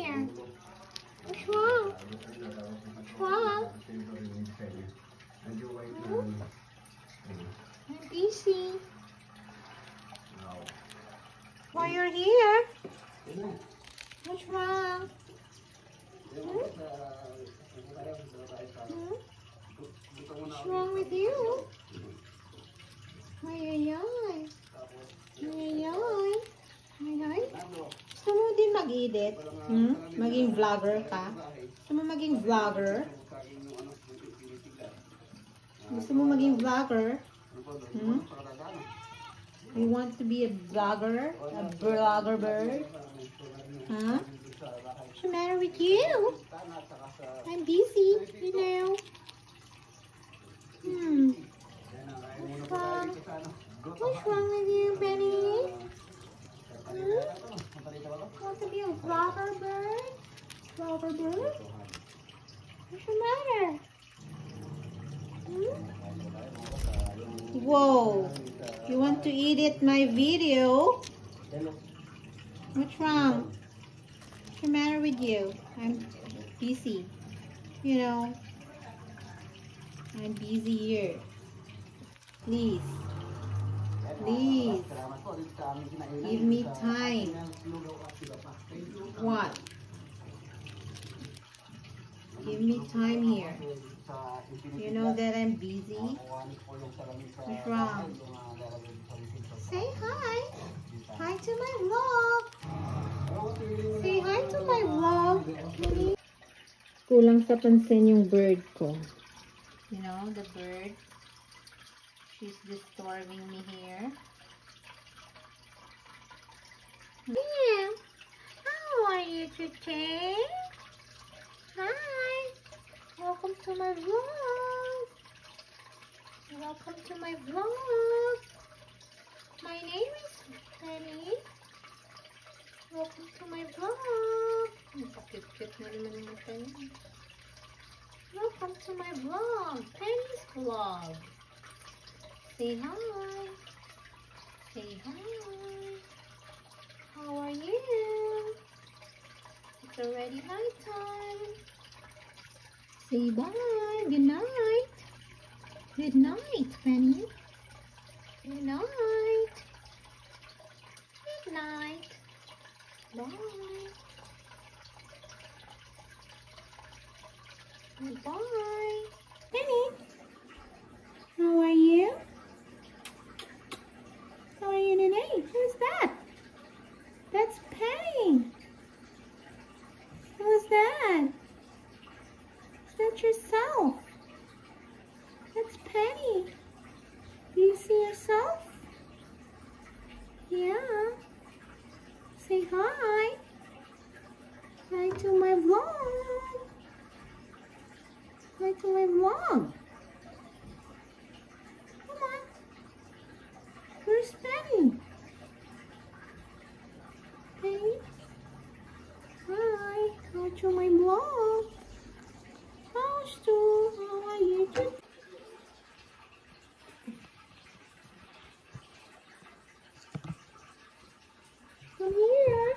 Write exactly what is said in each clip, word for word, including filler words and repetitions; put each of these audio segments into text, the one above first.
here? What's wrong? What's wrong? Hmm? I'm busy. Why you're here? What's wrong? Hmm? Hmm? What's wrong with you? Ay, ay, ay. Ay, ay. Ay, ay. Gusto mo din mag-edit? Hmm? Maging vlogger ka? Gusto mo maging vlogger? Gusto mo maging vlogger? Hmm? You want to be a vlogger? A vlogger bird? Huh? What's the matter with you? I'm busy, you know. Hmm. What's wrong? What's wrong with you, Benny? Hmm? Want to be a vlogger bird? Vlogger bird? What's the matter? Hmm? Whoa. You want to edit my video? What's wrong? What's the matter with you? I'm busy. You know, I'm busy here. Please. Please. Give me time. What? Give me time here. You know that I'm busy? What's wrong? Say hi. Hi to my vlog. Say hi to my vlog. Kulang sa pansin yung bird ko. You know, the bird. She's disturbing me here. Yeah. How are you today? Hi. Welcome to my vlog. Welcome to my vlog. My name is Penny. Welcome to my vlog. Napakit-cute na naman yung mata niya. Welcome to my vlog. Penny's vlog. Say hi. Say hi. How are you? It's already night time. Say bye. Good night. Good night, Penny. Good night. Good night. Bye. Goodbye. Penny. How are you? How are you today? Who's that? That's Penny. Who's that? Is that yourself? That's Penny. Do you see yourself? Yeah. Say hi. Hi to my vlog. Hi to my vlog. Come on. Where's Penny? Penny? Hi. Hi to my vlog. How's to? How are you today? Come here.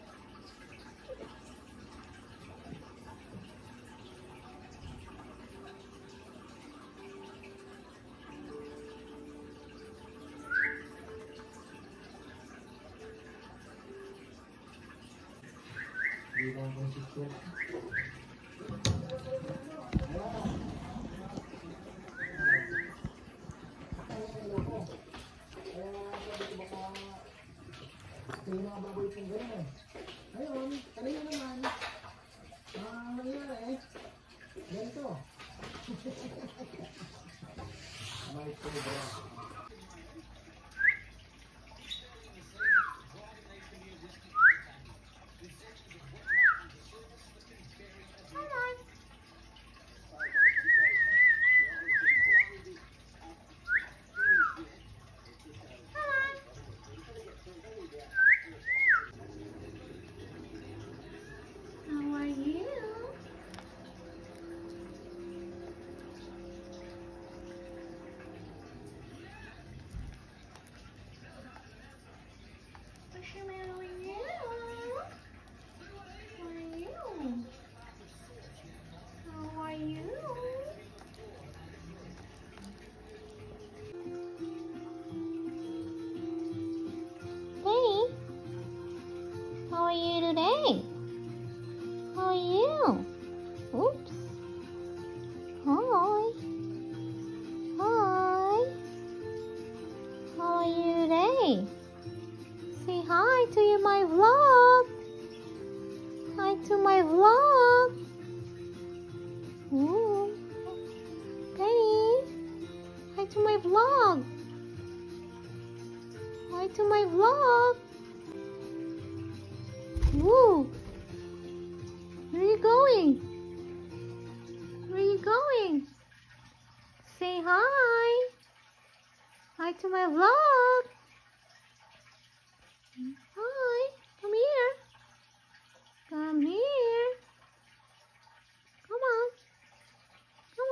Ayun, kanina naman. Ah, nangyari. Ganito. May sobra. you? Oops. Hi. Hi. How are you today? Say hi to my vlog. Hi to my vlog. Ooh. Penny. Hi to my vlog. Hi to my vlog. Woo. Where are you going? Where are you going? Say hi. Hi to my vlog. Hi. Come here. Come here. Come on. Come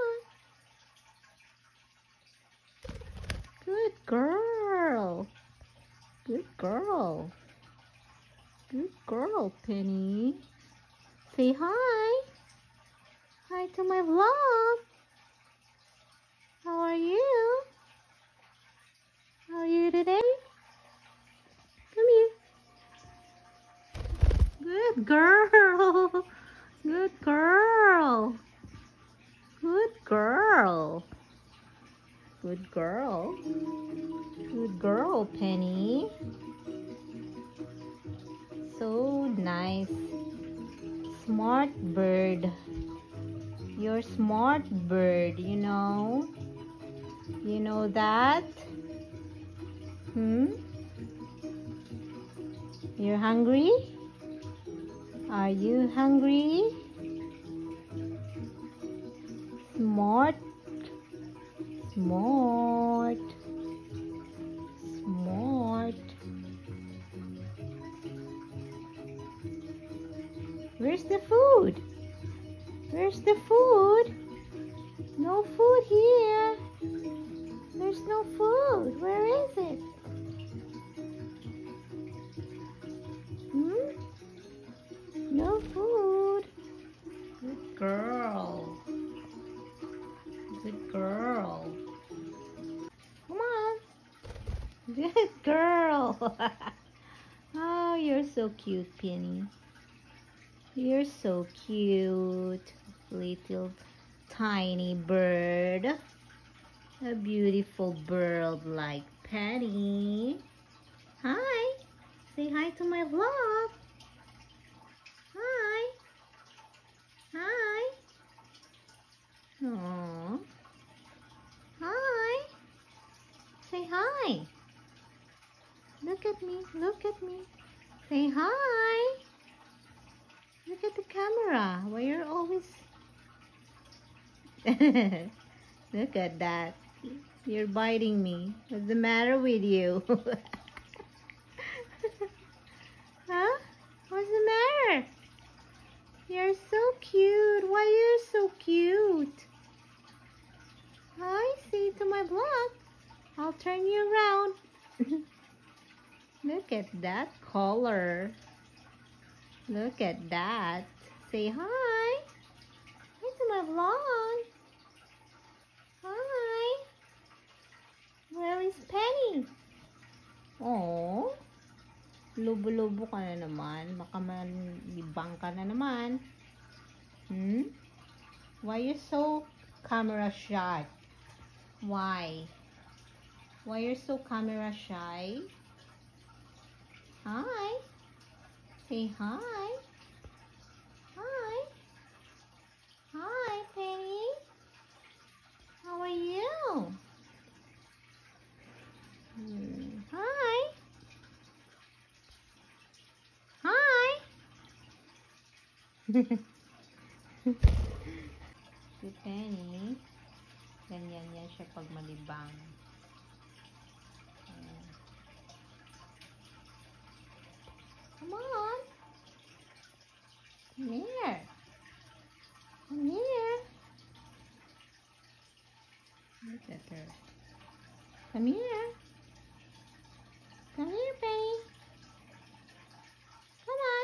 on. Good girl. Good girl. Good girl, Penny. Say hi. Hi to my vlog. How are you? How are you today? Come here. Good girl. Good girl. Good girl. Good girl. Good girl, Penny. So nice. Smart bird. You're smart bird, you know. You know that? Hmm? You're hungry? Are you hungry? Smart. Smart. Smart. Where's the food? Where's the food? No food here. There's no food. Where is it? Hmm? No food. Good girl. Good girl. Come on. Good girl. Oh, you're so cute, Penny. You're so cute. Little tiny bird. A beautiful bird like Penny. Hi. Say hi to my vlog. Hi. Hi. Aww. Hi. Say hi. Look at me. Look at me. Say hi. Look at the camera. Why you're always... Look at that. You're biting me. What's the matter with you? Huh? What's the matter? You're so cute. Why you're so cute? Hi, say to my vlog. I'll turn you around. Look at that color. Look at that. Say hi. Hi to my vlog. Hi. Where is Penny? Oh, lubo-lubo ka na naman. Baka malibang ka na naman. Hmm? Why you so camera shy? Why? Why you're so camera shy? Hi. Say hi. Hi. Hi, Penny. How are you? Hmm. Hi. Hi. Si Penny, ganyan yan siya pag malibang. Ayan. Come on. Come here. Come here. Look at her. Come here. Come here, Penny. Come on.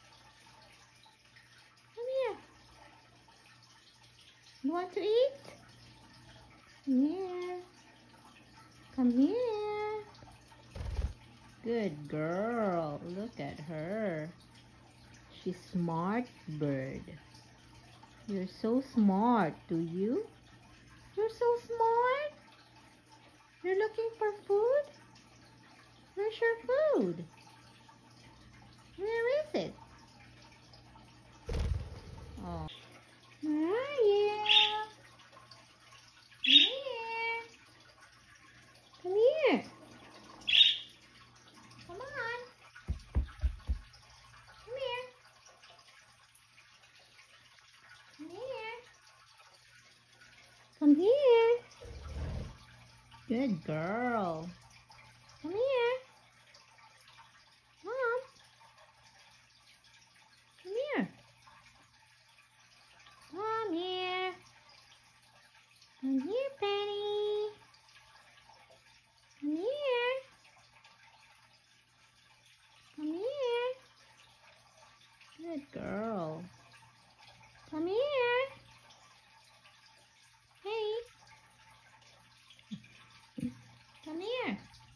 Come here. You want to eat? Come here. Come here. Good girl. Look at her. She She's smart bird. You're so smart, do you? You're so smart. You're looking for food? Where's your food? Where is it? Oh. Where are you? Come here. Come here. Come on. Come here. Come here. Come here. Good girl. Come here. Mom. Come here. Come here. Come here, Penny. Come here. Come here. Good girl. Come here. Hey. Come here.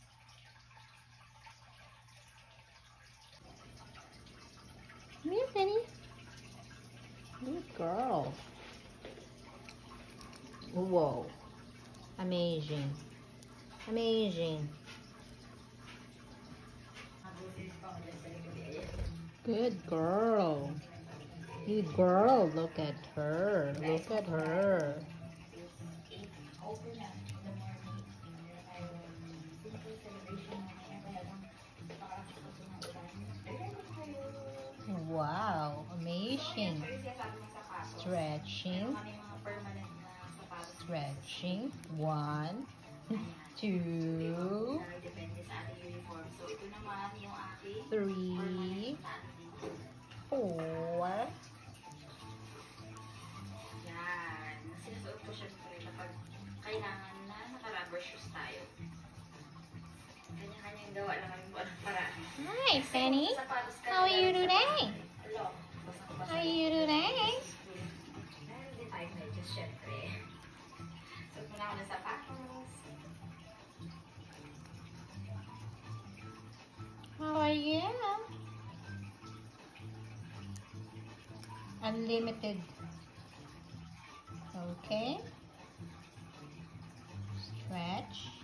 Come here, Penny. Good girl. Whoa. Amazing. Amazing. Good girl. Good girl. Look at her. Look at her. Wow. Amazing. Stretching. Stretching. One. Two. Three. Four. Yan. Sinusuot ko syempre kapag kailangan na naka-rubber shoes tayo. Kanya-kanyang gawa lang kami po ng paraan. Hi, Penny. How are you today? How are you today? Meron din tayo medyas syempre. Suot mo na ako ng sapatos. How are you? Unlimited. Okay. Stretch.